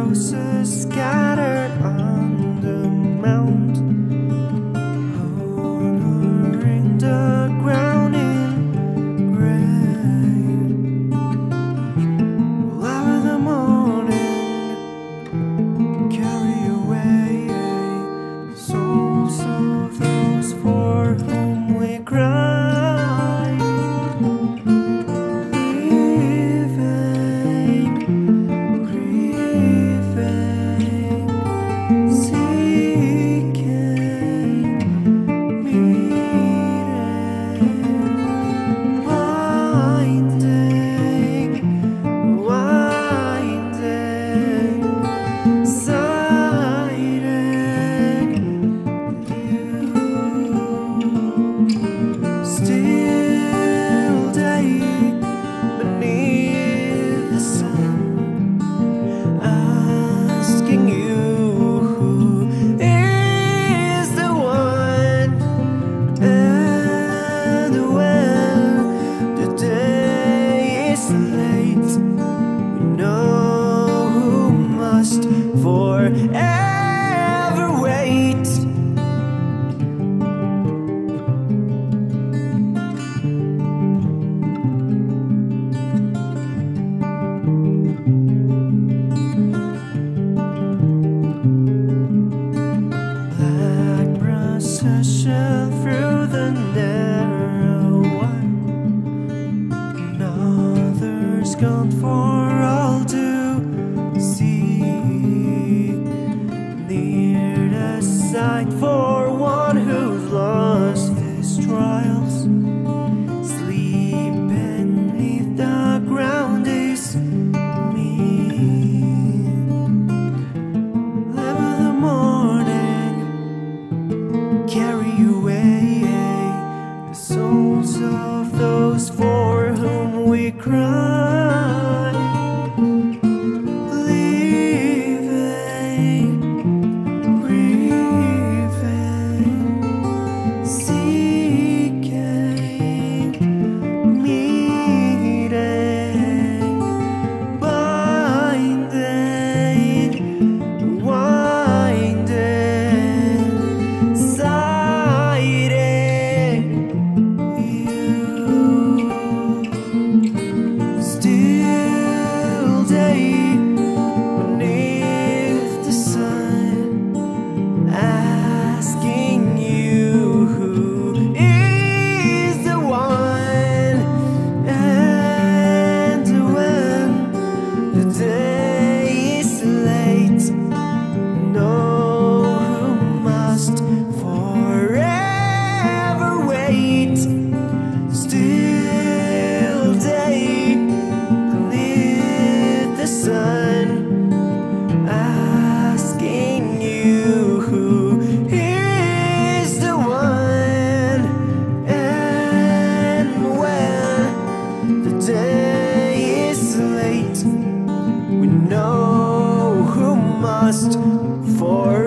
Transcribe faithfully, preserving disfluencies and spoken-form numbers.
roses scattered on the mount, honoring the ground in grain. Will ever the morning carry away the souls of those for whom we cry? Forever wait. Black procession through the narrow one, another's gone for all to see. Near the sight for one who's lost his trials, sleep beneath the ground is me. Live of the morning carry away the souls of those for whom we cry. For